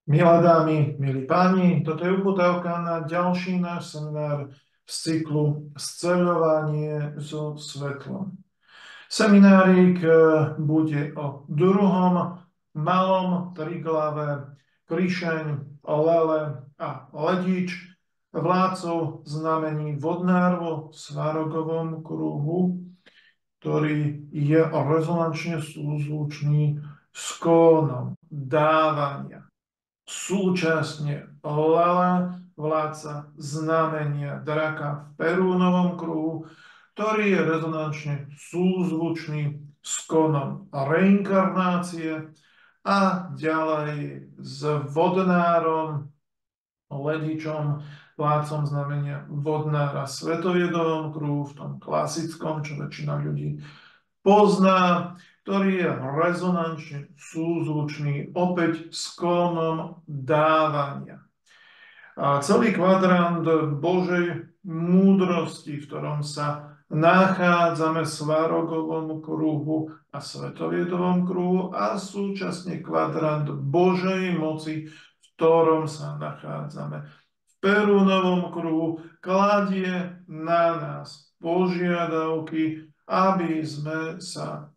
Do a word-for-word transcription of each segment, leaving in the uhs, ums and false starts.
Milé dámy, milí páni, toto je uputávka na ďalší náš seminár z cyklu Sceľovanie so svetlom. Seminárik bude o druhom malom triglave Krišeň, Lele a Ledič, vládcov znamení vodnárvo Svarogovom kruhu, ktorý je rezonančne súzvučný s kónom dávania. Súčasne Lele, vládca znamenia draka v Perúnovom kruhu, ktorý je rezonančne súzvučný s konom reinkarnácie, a ďalej s vodnárom Ledičom, vládcom znamenia vodnára v Svetoviedovom kruhu, v tom klasickom, čo väčšina ľudí pozná, ktorý je rezonančne súzvučný opäť s kónom dávania. A celý kvadrant Božej múdrosti, v ktorom sa nachádzame v Svarogovom kruhu a Svetoviedovom kruhu, a súčasne kvadrant Božej moci, v ktorom sa nachádzame v Perúnovom kruhu, kladie na nás požiadavky, aby sme sa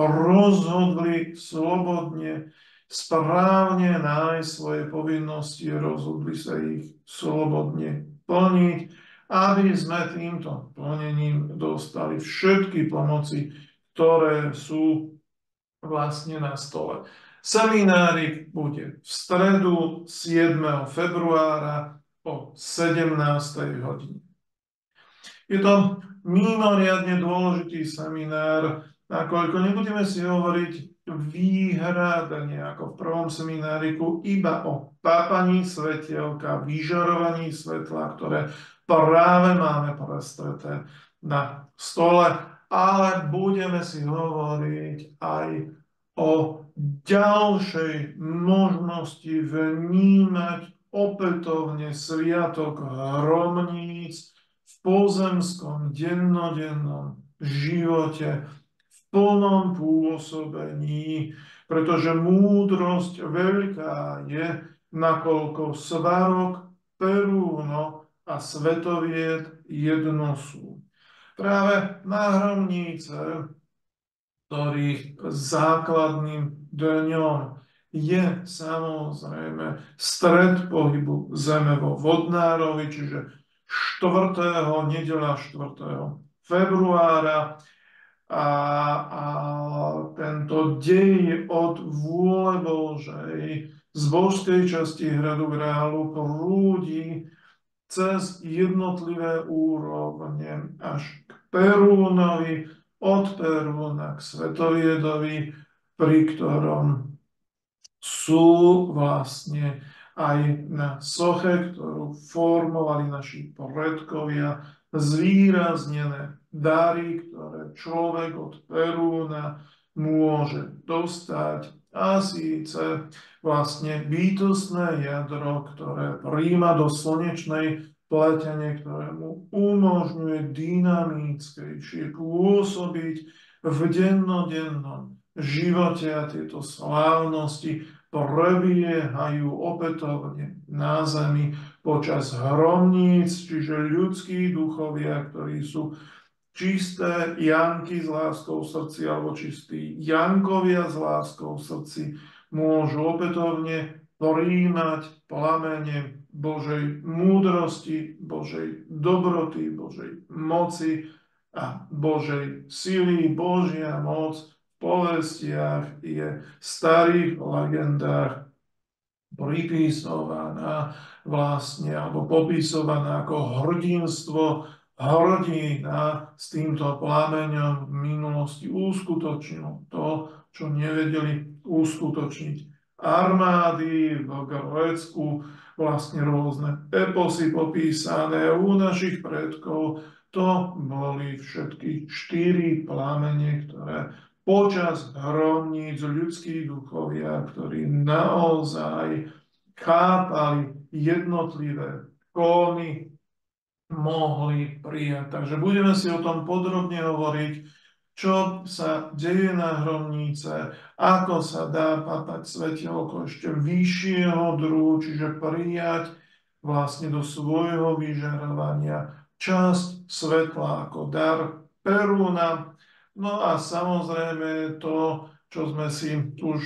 rozhodli slobodne, správne nájsť svoje povinnosti, rozhodli sa ich slobodne plniť, aby sme týmto plnením dostali všetky pomoci, ktoré sú vlastne na stole. Seminárik bude v stredu siedmeho februára o sedemnástej hodine. Je to mimoriadne dôležitý seminár, nakoľko nebudeme si hovoriť výhradne ako v prvom semináriku iba o pápaní svetielka, vyžarovaní svetla, ktoré práve máme prestreté na stole, ale budeme si hovoriť aj o ďalšej možnosti vnímať opätovne sviatok hromníc v pozemskom dennodennom živote v plnom pôsobení, pretože múdrosť veľká je, nakoľko Svarog, Perúno a Svetovied jedno sú. Práve na hromnice, ktorých základným dňom je samozrejme stred pohybu Zeme vo Vodnárovi, čiže štvrtého nedeľa štvrtého februára, a, a tento dej od vôle Božej z božskej časti hradu Grálu prúdi cez jednotlivé úrovne až k Perúnovi, od Perúna k Svetoviedovi, pri ktorom sú vlastne aj na soche, ktorú formovali naši predkovia, zvýraznené dary, ktoré človek od Perúna môže dostať, a síce vlastne bytostné jadro, ktoré prijíma do slnečnej pletene, ktoré mu umožňuje dynamickejšie pôsobiť v dennodennom živote, a tieto slávnosti prebiehajú opätovne na zemi počas hromníc, čiže ľudskí duchovia, ktorí sú čisté Janky s láskou v srdci alebo čistí Jankovia s láskou v srdci, môžu opätovne prijímať plamene Božej múdrosti, Božej dobroty, Božej moci a Božej sily. Božia moc v povestiach je v starých legendách pripisovaná vlastne, alebo popisovaná ako hrdinstvo hrdina s týmto plameňom v minulosti uskutočnil to, čo nevedeli uskutočniť armády v Grécku, vlastne rôzne eposy popísané u našich predkov. To boli všetky štyri plamene, ktoré počas hromníc ľudskí duchovia, ktorí naozaj chápali jednotlivé kóny, mohli prijať. Takže budeme si o tom podrobne hovoriť, čo sa deje na hromnice, ako sa dá papať svetielko ešte vyššieho druhu, čiže prijať vlastne do svojho vyžarovania časť svetla ako dar Perúna. No a samozrejme to, čo sme si už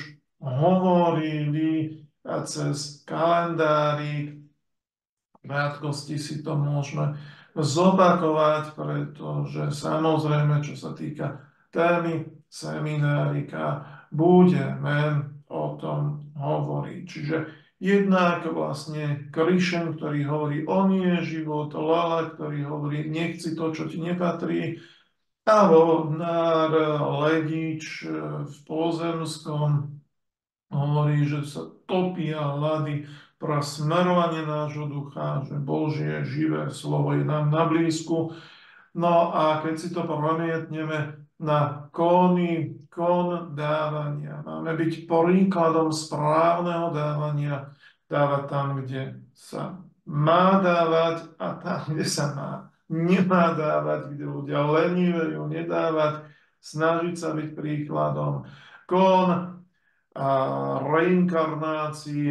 hovorili a cez kalendárik, krátkosti si to môžeme zopakovať, pretože samozrejme, čo sa týka témy seminárika, budeme o tom hovoriť. Čiže jednak vlastne Krišen, ktorý hovorí on je život, Lala, ktorý hovorí nechci to, čo ti nepatrí, a Vodnár Ledič v pozemskom hovorí, že sa topia ľady pre smerovanie nášho ducha, že Božie živé slovo je nám na blízku. No a keď si to premietneme na kóny, kón dávania, máme byť príkladom správneho dávania, dávať tam, kde sa má dávať a tam, kde sa má nemá dávať, kde ľudia lenivejú nedávať, snažiť sa byť príkladom. Kón a reinkarnácie,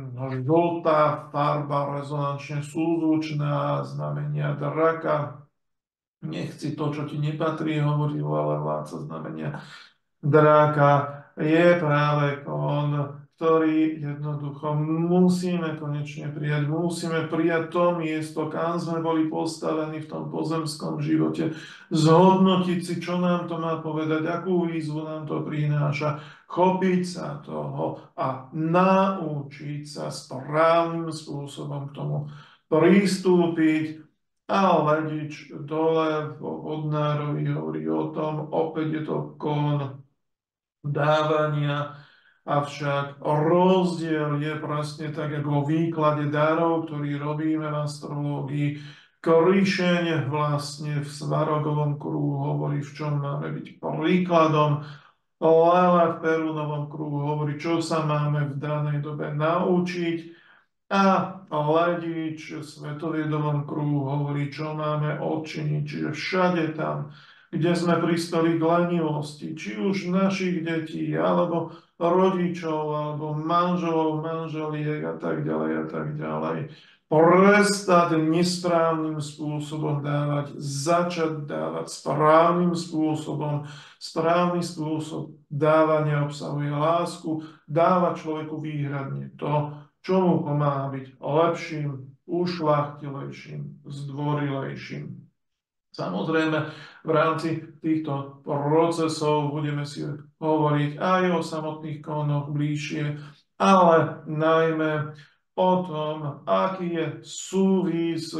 žltá farba rezonančne súzvučná, znamenia draka, nechci to, čo ti nepatrí, hovorí ale vládca znamenia dráka, je práve kón, ktorý jednoducho musíme konečne prijať. Musíme prijať to miesto, kam sme boli postavení v tom pozemskom živote. Zhodnotiť si, čo nám to má povedať, akú výzvu nám to prináša. Chopiť sa toho a naučiť sa správnym spôsobom k tomu pristúpiť. A Ledič dole vo Vodnárovi hovorí o tom, opäť je to kón dávania, avšak rozdiel je presne tak, ako vo výklade darov, ktorý robíme v astrológii. Krišeň vlastne v Svarogovom kruhu hovorí, v čom máme byť príkladom. Lala v Perúnovom kruhu hovorí, čo sa máme v danej dobe naučiť. A Ledič v Svetoviedovom kruhu hovorí, čo máme odčiniť. Čiže všade tam, kde sme pristali k lenivosti, či už našich detí, alebo rodičov, alebo manželov, manželiek a tak ďalej a tak ďalej. Prestať nesprávnym spôsobom dávať, začať dávať správnym spôsobom. Správny spôsob dávania obsahuje lásku, dáva človeku výhradne to, čo mu pomáha byť lepším, ušľachtilejším, zdvorilejším. Samozrejme, v rámci týchto procesov budeme si hovoriť aj o samotných kónoch bližšie, ale najmä o tom, aký je súvis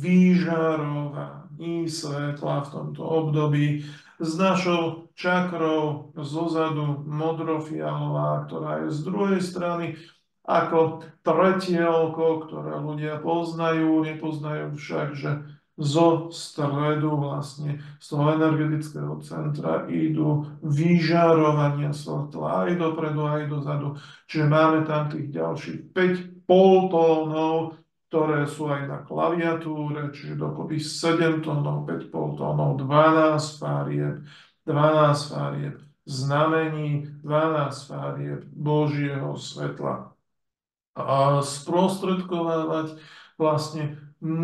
vyžarovaní svetla v tomto období s našou čakrou zozadu modrofialová, ktorá je z druhej strany ako tretielko, ktoré ľudia poznajú, nepoznajú však, že zo stredu vlastne z toho energetického centra idú vyžarovania svetla aj dopredu, aj dozadu. Čiže máme tam tých ďalších päť poltónov, ktoré sú aj na klaviatúre, čiže dokopy sedem tónov, päť poltónov, dvanásť farieb, dvanásť farieb znamení, dvanásť farieb Božieho svetla. A sprostredkovávať vlastne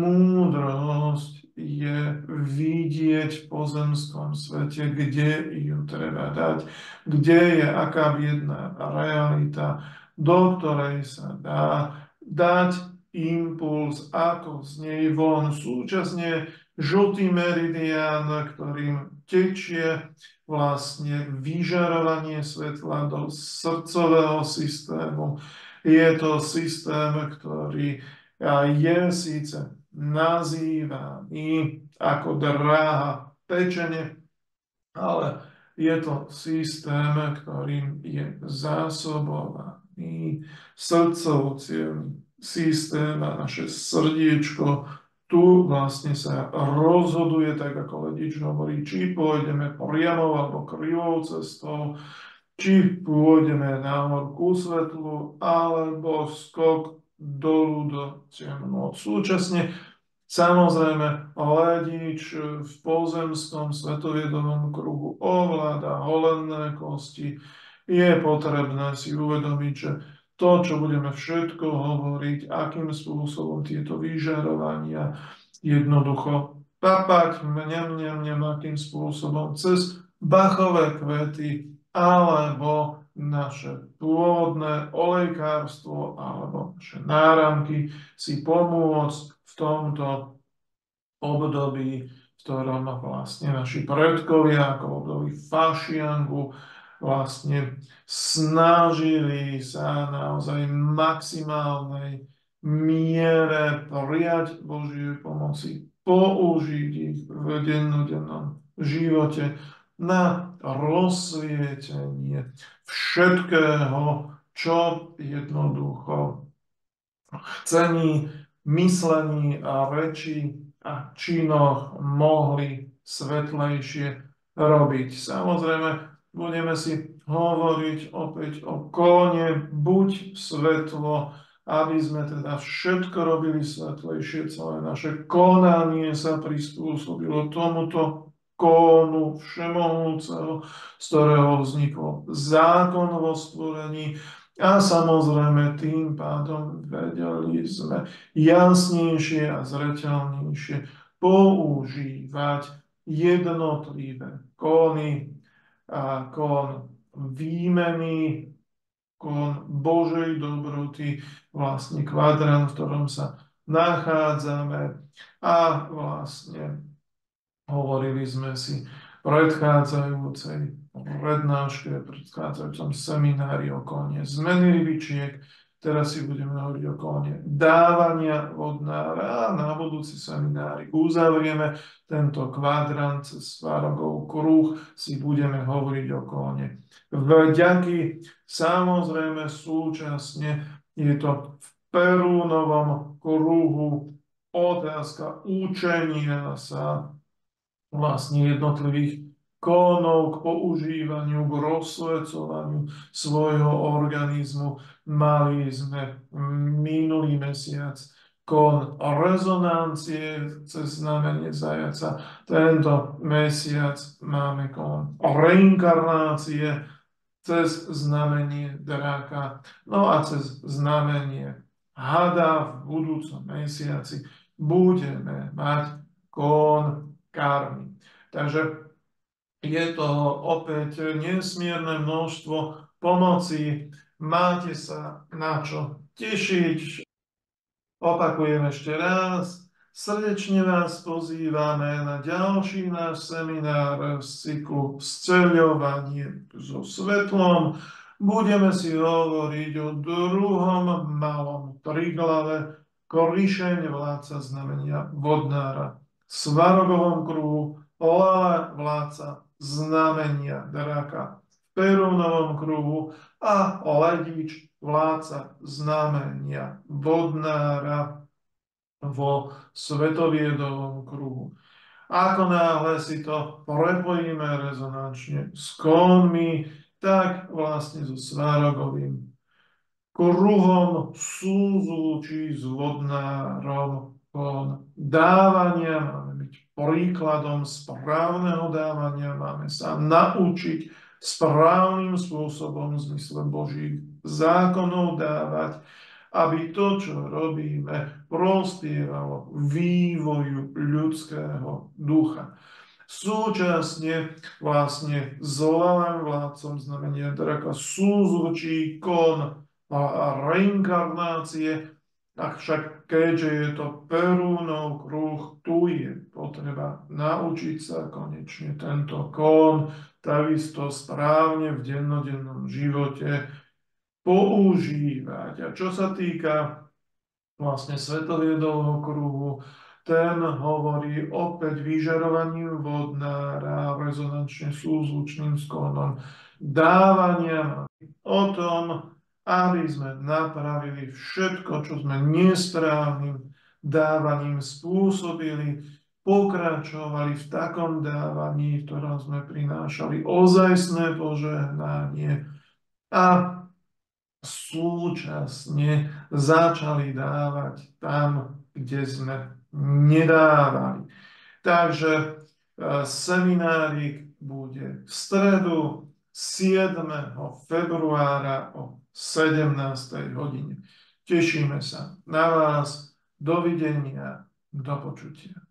múdrosť je vidieť v pozemskom svete, kde ju treba dať, kde je aká biedná realita, do ktorej sa dá dať impuls, ako z nej von. Súčasne žltý meridián, ktorým tečie vlastne vyžarovanie svetla do srdcového systému. Je to systém, ktorý je síce nazývaný ako dráha pečene, ale je to systém, ktorým je zásobovaný srdcovocievný systém a naše srdiečko tu vlastne sa rozhoduje, tak ako Ledič hovorí, či pôjdeme priamou alebo krivou cestou, či pôjdeme nahor ku svetlu, alebo skok dolu do temnôt. Súčasne, samozrejme, Ledič v pozemskom svetoviedovom kruhu ovláda holenné kosti, je potrebné si uvedomiť, že to, čo budeme všetko hovoriť, akým spôsobom tieto vyžarovania jednoducho papať, mňam, mňam, mňam, akým spôsobom cez bachové kvety alebo naše pôvodné olejkárstvo alebo naše náramky si pomôcť v tomto období, v ktorom vlastne naši predkovia, ako v období fašiangu, vlastne snažili sa naozaj v maximálnej miere prijať Božie pomoci, použiť ich v dennodennom živote na rozsvietenie všetkého, čo jednoducho chcení, myslení a reči a činoch mohli svetlejšie robiť. Samozrejme, budeme si hovoriť opäť o kone, buď svetlo, aby sme teda všetko robili svetlejšie, celé naše konanie sa prispôsobilo tomuto kónu všemohúceho, z ktorého vznikol zákon vo stvorení. A samozrejme tým pádom vedeli sme jasnejšie a zreteľnejšie používať jednotlivé kóny, a kón výmeny, kón Božej dobroty, vlastne kvadrant, v ktorom sa nachádzame, a vlastne hovorili sme si v predchádzajúcej prednáške, v predchádzajúcom seminári o kóne zmeny rybičiek. Teraz si budeme hovoriť o kóne dávania vodnára a na budúci seminári uzavrieme tento kvadrant cez Svarogov kruh, si budeme hovoriť o kóne vďaky. Samozrejme súčasne je to v Perúnovom kruhu otázka učenia sa vlastne jednotlivých kónov k používaniu, k rozsvecovaniu svojho organizmu. Mali sme minulý mesiac kón rezonancie cez znamenie zajaca. Tento mesiac máme kón reinkarnácie cez znamenie draka. No a cez znamenie hada v budúcom mesiaci budeme mať kón karmy. Takže je to opäť nesmierne množstvo pomoci. Máte sa na čo tešiť. Opakujem ešte raz. Srdečne vás pozývame na ďalší náš seminár z cyklu Sceľovanie so svetlom. Budeme si hovoriť o druhom malom triglave, Korišeň, vládca znamenia vodnára, Svarogovom kruhu, Lale, vládca znamenia draka, v Perúnovom kruhu a Ledič, vládca znamenia vodnára vo Svetoviedovom kruhu. Ako náhle si to prepojíme rezonančne s kónmi, tak vlastne so Svarogovým kruhom súzvučí s vodnárom kón dávania. Máme byť príkladom správneho dávania, máme sa naučiť správnym spôsobom v zmysle Božích zákonov dávať, aby to, čo robíme, prospievalo vývoju ľudského ducha. Súčasne vlastne s Lalem, vládcom znamenia draka, súzvučí kón a reinkarnácie. Avšak keďže je to Perúnov kruh, tu je potreba naučiť sa konečne tento kón takisto správne v dennodennom živote používať. A čo sa týka vlastne Svetoviedovho kruhu, ten hovorí opäť vyžarovaním vodnára rezonančne súzvučným s kónom dávania, o tom, aby sme napravili všetko, čo sme nesprávnym dávaním spôsobili, pokračovali v takom dávaní, v ktorom sme prinášali ozajstné požehnanie a súčasne začali dávať tam, kde sme nedávali. Takže seminárik bude v stredu siedmeho februára o sedemnástej hodine. Tešíme sa na vás. Dovidenia, do počutia.